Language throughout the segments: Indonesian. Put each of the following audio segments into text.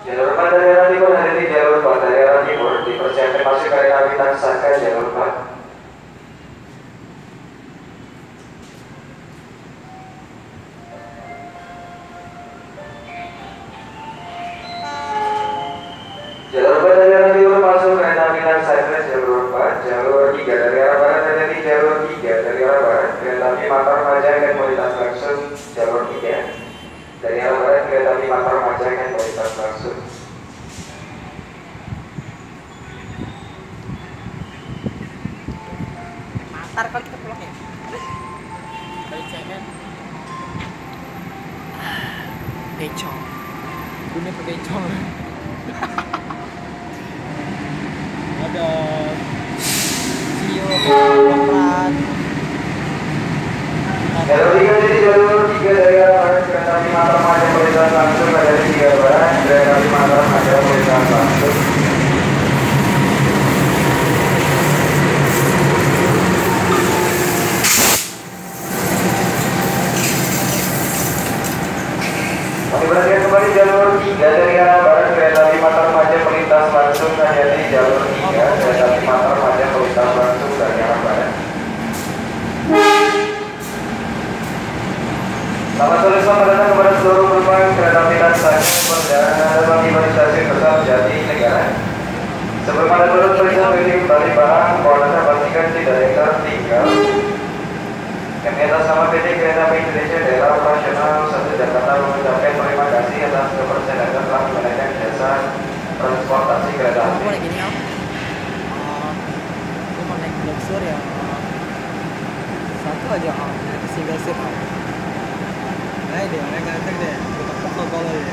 Jalur 4 dari arah timur hati-hati, jalur 4 dari arah timur dipersiapkan masuk kereta api Taksaka jalur 4. Jalur 4 dari arah timur masuk kereta api Taksaka jalur 4. Jalur 3 dari arah barat hati-hati, jalur 3 dari arah barat kereta api Mataram Maja akan melintas langsung jalur 3. Dari arah barat kereta api Mataram Maja akan melintas langsung. Ntar kalau kita pulang ya. Becong. Dunia pebecong. Ada CEO pelan. Jalur 3 jadi jalur 3 dari arah barat kereta api Mataram Maja melintas langsung. Dari 3 barat kereta api Mataram Maja melintas langsung. Kami berhentikan kembali jalur 3 dari arah barat kereta api Mataram Maja melintas langsung. Hati-hati jalur 3 kereta api Mataram Maja melintas langsung dari arah barat. Selamat sore, selamat datang kepada seluruh penumpang kereta api Taksaka perjalanan tiba di stasiun Besar Jatinegara. Sebelum Anda turun periksa kembali barang, mohon Anda pastikan tidak ada yang tertinggal. Kami atas nama PT Kereta Api Indonesia Daerah Operasional 1 Jakarta mengucapkan terima kasih atas kepercayaan Anda telah menggunakan jasa transportasi kereta api. Aku lagi nih om. Aku mau naik luxur ya. Satu aja om. Single seat om. Ayo deh, orang ganteng deh. Kita pokok kalau ya.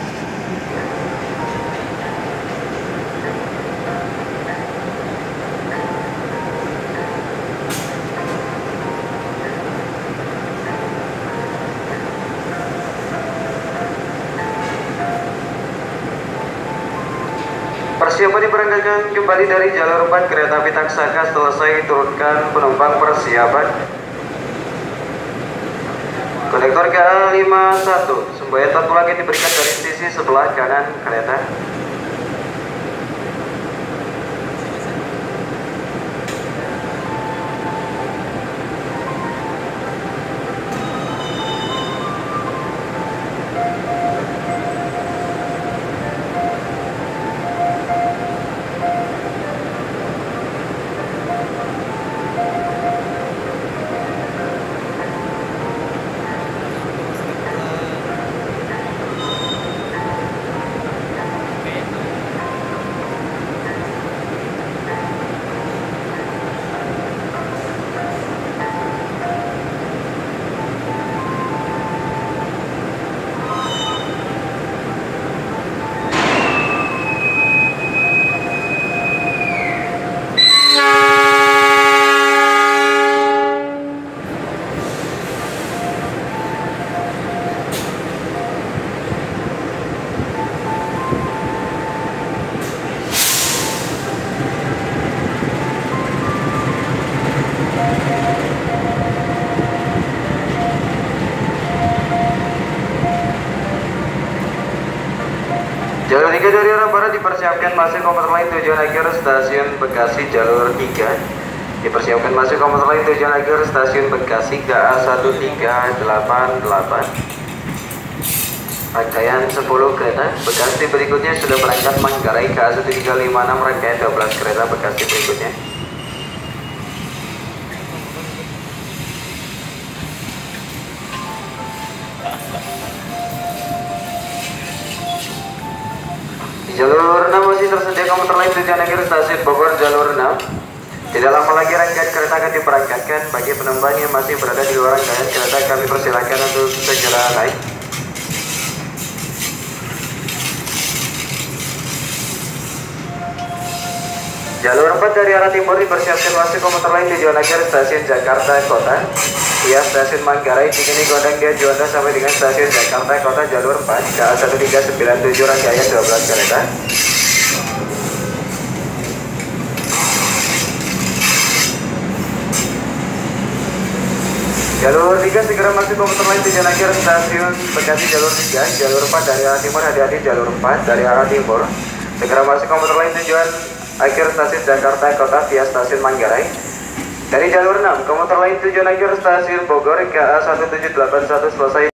Persiapan diberangkatkan kembali dari jalur 4 kereta api Taksaka. Selesai turunkan penumpang persiapan. Konektor KA51 semboyan satu lagi diberikan dari sisi sebelah kanan kereta. Jalur 3 dari arah barat dipersiapkan masuk komuter lain tujuan akhir stasiun Bekasi. Jalur 3 dipersiapkan masuk komuter lain tujuan akhir stasiun Bekasi KA1388. Rangkaian 10 kereta Bekasi berikutnya sudah berangkat Manggarai KA1356, rangkaian 12 kereta Bekasi berikutnya. Jalur 6 masih tersedia komuter lain tujuan akhir stasiun Bogor. Jalur 6 tidak lama lagi rangkaian kereta akan diberangkatkan. Bagi penumpang yang masih berada di luar rangkaian kereta, kami persilakan untuk segera naik. Jalur 4 dari arah timur dipersiapkan masuk komuter lain tujuan akhir stasiun Jakarta Kota. Via stasiun Manggarai, Cikini, Gondang, Dia, Juanda sampai dengan stasiun Jakarta Kota. Jalur 4 KA1397 rangkaian 12 kereta. Jalur 3 segera masuk komuter lain tujuan akhir stasiun Bekasi jalur 3. Jalur 4 dari arah timur, hati-hati jalur 4 dari arah timur. Segera masuk komuter lain tujuan akhir stasiun Jakarta Kota via stasiun Manggarai. Dari jalur 6 komuter lain tujuan akhir stasiun Bogor KA 1781 selesai.